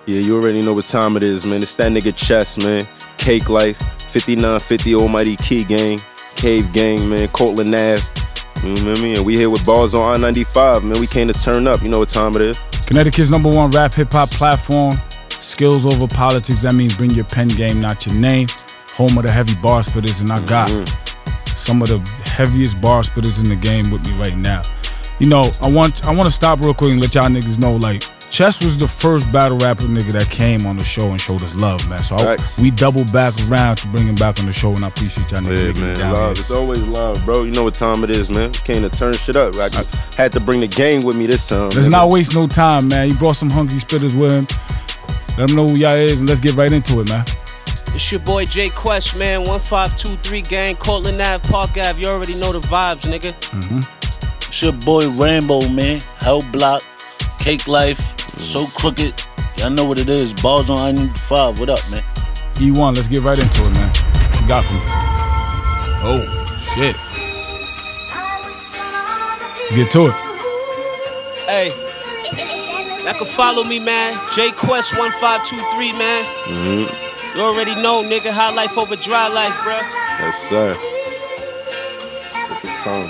Yeah, you already know what time it is, man. It's that nigga Chess, man. Cake Life, 5950 Almighty Key Gang, Cave Gang, man. Cortland Ave. You know what I mean? And we here with bars on I-95, man. We came to turn up. You know what time it is. Connecticut's #1 rap hip-hop platform. Skills over politics. That means bring your pen game, not your name. Home of the heavy bar spitters, and I got some of the heaviest bar spitters in the game with me right now. You know, I want to stop real quick and let y'all niggas know, like, Chess was the first battle rapper nigga that came on the show and showed us love, man. So we double back around to bring him back on the show, and I appreciate y'all niggas. Yeah, man, love. It's always love, bro. You know what time it is, man. Came to turn shit up. I had to bring the gang with me this time. Let's not waste no time, man. He brought some hungry spitters with him. Let them know who y'all is, and let's get right into it, man. It's your boy J Quest, man. 1523 gang, Cortland Ave, Park Ave. You already know the vibes, nigga. It's your boy Rambo, man. Hell Block, Cake Life, So Crooked. Y'all know what it is. Bars on I-95. What up, man? E1, let's get right into it, man. What you got for me? Oh, shit. Let's get to it. Hey, y'all can follow me, man. J Quest 1523, man. You already know, nigga. High life over dry life, bruh. Yes, sir. Sip the tongue.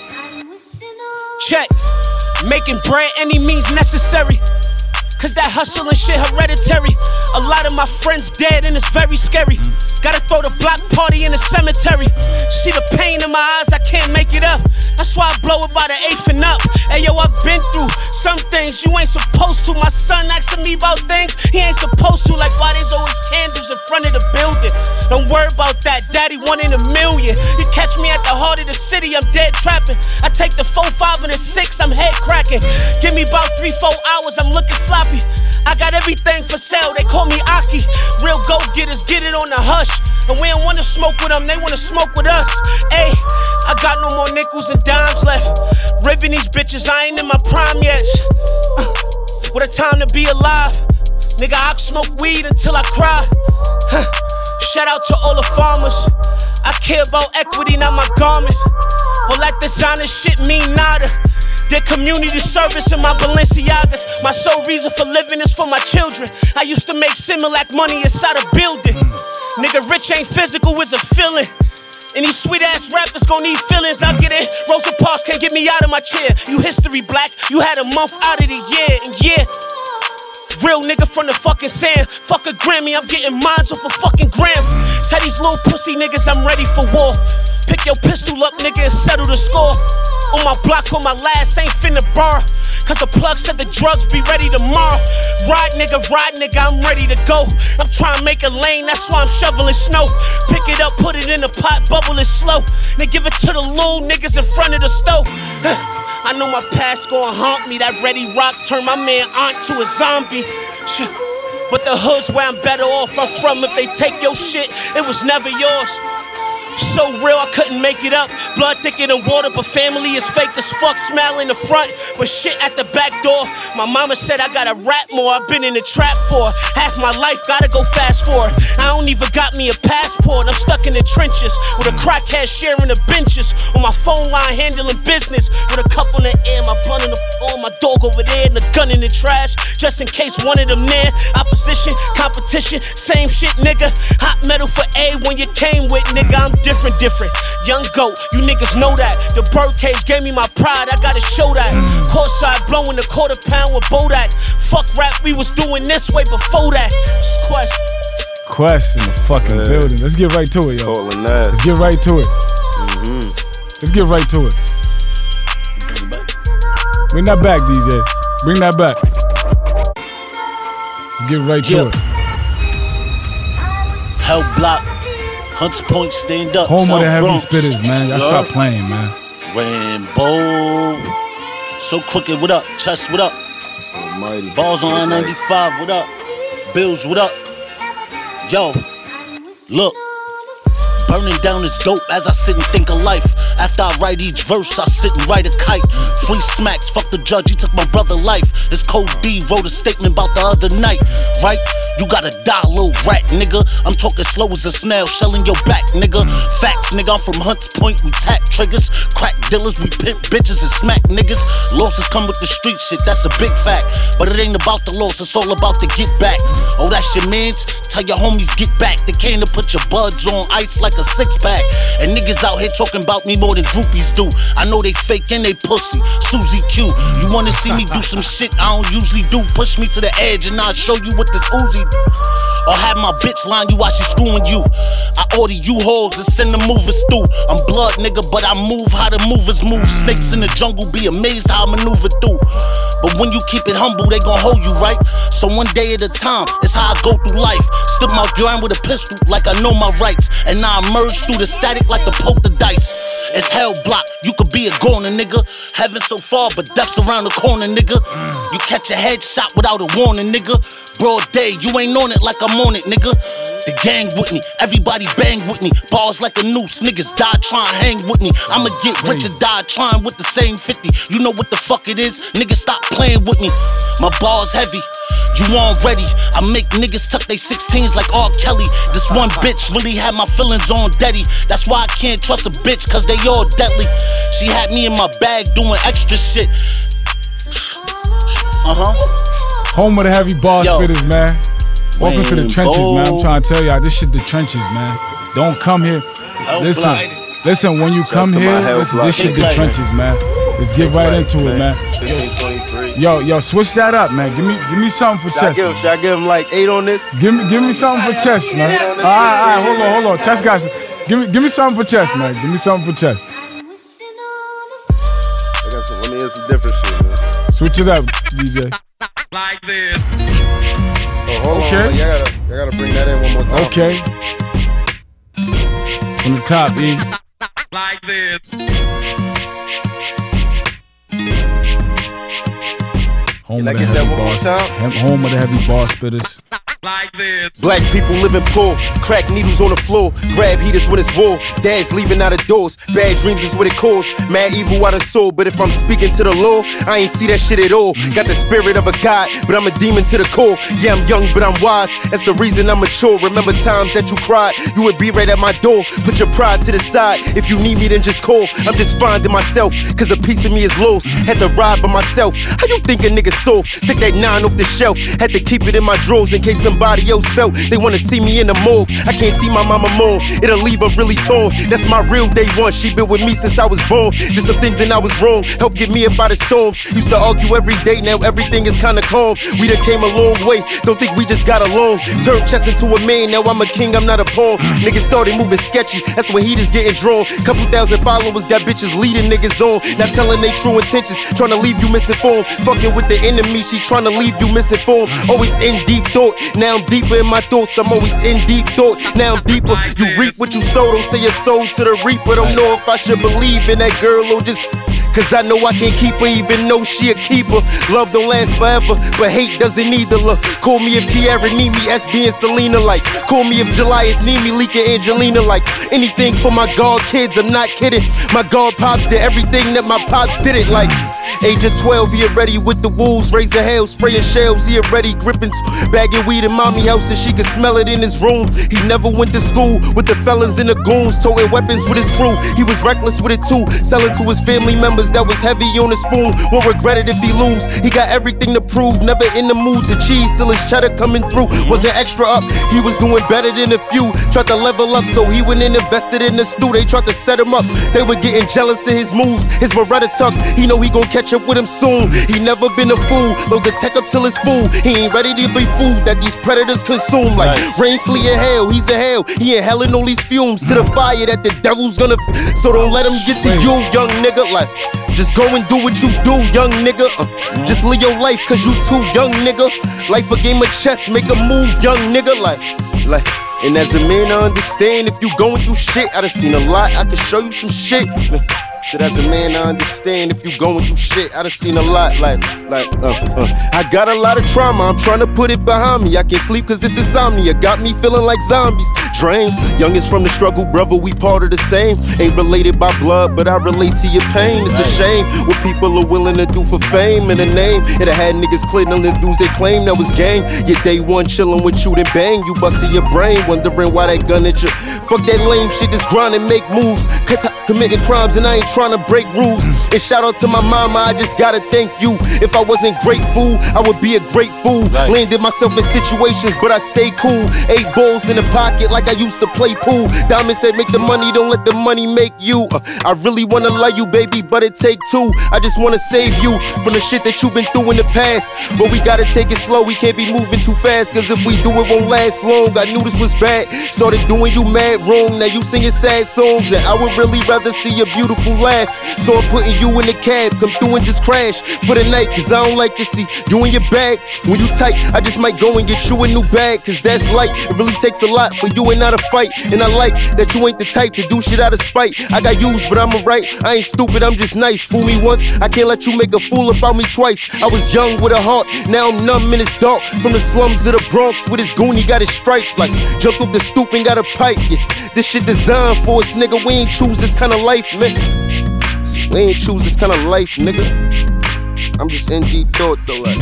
Check. Making bread any means necessary. Cause that hustle and shit hereditary. A lot of my friends dead and it's very scary. Gotta throw the block party in the cemetery. See the pain in my eyes, I can't make it up. That's why I blow it by the 8th and up. Hey yo, I've been through some things you ain't supposed to. My son asking me about things he ain't supposed to. Like why there's always candles in front of the building. Don't worry about that, daddy 1 in a million. You catch me at the heart of the city, I'm dead trapping. I take the 4, 5, and the 6, I'm head cracking. Give me about 3, 4 hours, I'm looking sloppy. I got everything for sale, they call me Aki. Real go-getters get it on the hush. And we don't wanna smoke with them, they wanna smoke with us. Ayy, I got no more nickels and dimes left. Ribbing these bitches, I ain't in my prime yet. What a time to be alive. Nigga, I smoke weed until I cry. Shout out to all the farmers. I care about equity, not my garment. All that designer shit mean nada. Their community service in my Balenciagas. My sole reason for living is for my children. I used to make Similac money inside a building. Nigga, rich ain't physical, it's a feeling. And these sweet ass rappers gon' need feelings. I get it. Rosa Parks can't get me out of my chair. You history black, you had a month out of the year. And yeah, real nigga from the fucking sand. Fuck a Grammy, I'm getting mines off a fucking gram. Tell these little pussy niggas I'm ready for war. Pick your pistol up, nigga, and settle the score. On my block, on my last, ain't finna bar. Cause the plug said the drugs be ready tomorrow. Ride, nigga, I'm ready to go. I'm trying to make a lane, that's why I'm shoveling snow. Pick it up, put it in the pot, bubble it slow. Then give it to the little niggas in front of the stove. I know my past gon' haunt me. That Ready Rock turned my man aunt to a zombie. But the hood's where I'm better off. I'm from. If they take your shit, it was never yours. So real, I couldn't make it up. Blood thicker than water, but family is fake as fuck. Smile in the front, but shit at the back door. My mama said I gotta rap more. I've been in the trap for half my life, gotta go fast forward. I don't even got me a passport. I'm stuck in the trenches with a crackhead sharing the benches. On my phone line handling business with a cup on the air, my blunt in the phone, my dog over there, and a gun in the trash. Just in case one of them near. Opposition, competition, same shit, nigga. Hot metal for A when you came with, nigga. I'm different. Young goat, you niggas know that. The birdcage gave me my pride, I gotta show that. Courtside blowing the £1/4 with Bodak. Fuck rap, we was doing this way before that. It's Quest in the fucking building. Let's get right to it, yo. Let's get right to it. Let's get right to it. Bring that back, DJ. Bring that back. Let's get right to it. Hell Block, Hunts Point, stand up. Home of the heavy Bronx. spitters, man. Y'all stop playing, man. Rambo, So Crooked, what up? Chess, what up? Almighty. Balls on I-95, what up? Bills, what up? Yo, look. Burning down this dope as I sit and think of life. After I write each verse, I sit and write a kite. Free smacks, fuck the judge, he took my brother life. It's Code D, wrote a statement about the other night, right? You gotta die, little rat, nigga. I'm talking slow as a snail, shelling your back, nigga. Facts, nigga, I'm from Hunts Point, we tap triggers. Crack dealers, we pimp bitches and smack niggas. Losses come with the street shit, that's a big fact. But it ain't about the loss, it's all about the get back. Oh, that's your mans? Tell your homies get back. They came to put your buds on ice like a 6-pack. And niggas out here talking about me more than groupies do. I know they fake and they pussy. Susie Q, you wanna see me do some shit I don't usually do? Push me to the edge and I'll show you what this Uzi do. Or have my bitch line you while she screwing you. I order U-Hauls and send the movers through. I'm blood, nigga, but I move how the movers move. Snakes in the jungle, be amazed how I maneuver through. But when you keep it humble, they gon' hold you right. So one day at a time, it's how I go through life. Still my grind with a pistol, like I know my rights. And now I emerge through the static like the poke the dice. It's hell block, you could be a goner, nigga. Heaven so far, but death's around the corner, nigga. You catch a headshot without a warning, nigga. Broad day, you ain't on it like I'm on it, nigga. The gang with me, everybody bang with me. Bars like a noose, niggas die trying to hang with me. I'ma get rich or die trying with the same 50. You know what the fuck it is? Niggas stop playing with me. My bars heavy, you aren't ready. I make niggas tuck they 16s like R. Kelly. This one bitch really had my feelings on deady. That's why I can't trust a bitch, cause they all deadly. She had me in my bag doing extra shit. Home of the heavy bar spitters, man. Welcome to the trenches, man. I'm trying to tell y'all, this shit the trenches, man. Don't come here. Listen, when you come here, listen, this shit the trenches, man. Let's get right into it, man. Yo, switch that up, man. Give me something for chest. Should I give him like 8 on this? Give me something for chest, man. All right, hold on. Chest guys, give me something for chest, man. Give me something for chest. Let me hear some different shit, man. Switch it up, DJ. Like this. Oh, hold on. Y'all gotta bring that in one more time. Okay. From the top, E. Like this. Home of the heavy bar spitters. Like this. Black people living poor, crack needles on the floor, grab heaters when it's war, dads leaving out of doors, bad dreams is what it calls, mad evil out of soul, but if I'm speaking to the law, I ain't see that shit at all. Got the spirit of a god, but I'm a demon to the core. Yeah, I'm young, but I'm wise, that's the reason I'm mature. Remember times that you cried, you would be right at my door. Put your pride to the side, if you need me then just call. I'm just finding myself, cause a piece of me is lost. Had to ride by myself, how you think a nigga soft? Take that 9 off the shelf, had to keep it in my drawers in case somebody else felt they wanna see me in the morgue. I can't see my mama moan, it'll leave her really torn. That's my real day one, she been with me since I was born. Did some things and I was wrong, helped get me up out of storms. Used to argue every day, now everything is kinda calm. We done came a long way, don't think we just got along. Turned chess into a man, now I'm a king, I'm not a pawn. Niggas started moving sketchy, that's when heat is getting drawn. Couple thousand followers, got bitches leading niggas on. Not telling they true intentions, trying to leave you misinformed. Fucking with the enemy, she trying to leave you misinformed. Always in deep thought, now I'm deeper in my thoughts. I'm always in deep thought, now I'm deeper. You reap what you sow, don't say your soul to the reaper. Don't know if I should believe in that girl or just cause I know I can't keep her even though she a keeper. Love don't last forever, but hate doesn't either. Look, call me if Kiara need me, SB and Selena like. Call me if Julius need me, Leak and Angelina like. Anything for my God kids, I'm not kidding. My God pops did everything that my pops didn't like. Age of 12, he already with the wolves, raising hell, spraying shells, he already gripping, bagging weed in mommy house and she could smell it in his room. He never went to school with the fellas and the goons, toting weapons with his crew. He was reckless with it too, selling to his family members that was heavy on the spoon. Won't regret it if he lose, he got everything to prove, never in the mood to cheese till his cheddar coming through. Wasn't extra up, he was doing better than a few, tried to level up so he went and invested in the stew. They tried to set him up, they were getting jealous of his moves, his Beretta tuck, he know he gon' catch up with him soon. He never been a fool, load the tech up till it's full. He ain't ready to be food that these predators consume. Like rain, sleet, and hail, he's a hell. He inhaling all these fumes to the fire that the devil's gonna so don't let him get to you, young nigga. Like just go and do what you do, young nigga. Just live your life cause you too young, nigga. Life a game of chess, make a move, young nigga. Like and as a man I understand if you going through shit, I done seen a lot, I can show you some shit. Said as a man, I understand if you going through shit. I done seen a lot, I got a lot of trauma, I'm trying to put it behind me. I can't sleep cause this insomnia got me feeling like zombies. Drained, youngest from the struggle, brother, we part of the same. Ain't related by blood, but I relate to your pain. It's a shame what people are willing to do for fame and a name. It had niggas clearing on the dudes they claim that was gang. Your day one chillin' with you, then bang, you bustin' your brain, wondering why that gun at you. Fuck that lame shit, just grind and make moves. Committing crimes and I ain't trying to break rules. And shout out to my mama, I just gotta thank you. If I wasn't grateful, I would be a great fool. Landed myself in situations, but I stay cool. 8 balls in the pocket like I used to play pool. Diamond said make the money, don't let the money make you. I really wanna love you, baby, but it take 2. I just wanna save you from the shit that you've been through in the past. But we gotta take it slow, we can't be moving too fast. Cause if we do, it won't last long. I knew this was bad, started doing you mad wrong. Now you singing sad songs, and I would really rather see a beautiful laugh. So I'm putting you in the cab, come through and just crash for the night. Cause I don't like to see you in your bag. When you tight, I just might go and get you a new bag. Cause that's light, it really takes a lot for you and not a fight. And I like that you ain't the type to do shit out of spite. I got used, but I'm alright, I ain't stupid, I'm just nice. Fool me once, I can't let you make a fool about me twice. I was young with a heart, now I'm numb and it's dark. From the slums of the Bronx with his goon, he got his stripes. Like jumped off the stoop and got a pipe. Yeah, this shit designed for us, nigga. We ain't choose this kind of life, man. We ain't choose this kind of life, nigga. I'm just in deep thought though, like.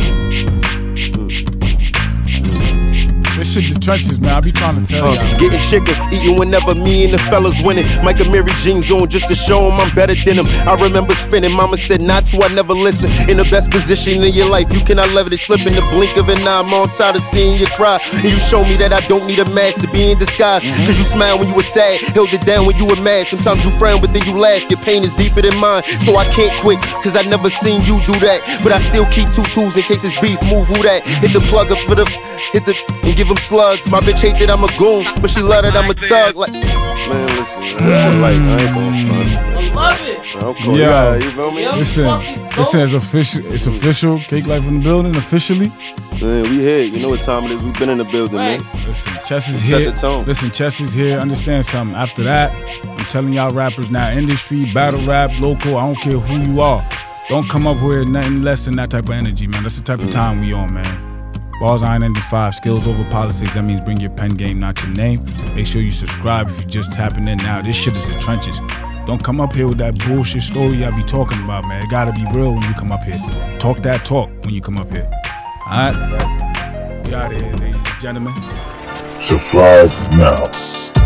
This shit the trenches, man. I be trying to tell y'all. Getting chicken, eating whenever me and the fellas winning. Mike and Mary jeans on just to show them I'm better than them. I remember spinning, mama said not to, I never listen. In the best position in your life, you cannot let it slip in the blink of an eye. I'm all tired of seeing you cry. And you show me that I don't need a mask to be in disguise. Cause you smiled when you were sad, held it down when you were mad. Sometimes you frown, but then you laugh. Your pain is deeper than mine, so I can't quit. Cause I never seen you do that. But I still keep 2 tools in case it's beef, move who that. Hit the plug up for the, and give them slugs. My bitch hate that I'm a goon, but she love that I'm a thug. Like, man, listen, like, I ain't gonna front. I love it. Okay, yeah, you feel me? Listen, it's official. Cake Life in the building, officially. Man, we here. You know what time it is. We've been in the building, man. Listen, Chess is here. Set the tone. Listen, Chess is here. Understand something. After that, I'm telling y'all rappers now, industry, battle rap, local, I don't care who you are. Don't come up with nothing less than that type of energy, man. That's the type of time we on, man. Bars I-95, skills over politics. That means bring your pen game, not your name. Make sure you subscribe if you're just tapping in now. This shit is the trenches. Don't come up here with that bullshit story I be talking about, man. It gotta be real when you come up here. Talk that talk when you come up here. All right? We out of here, ladies and gentlemen. Subscribe now.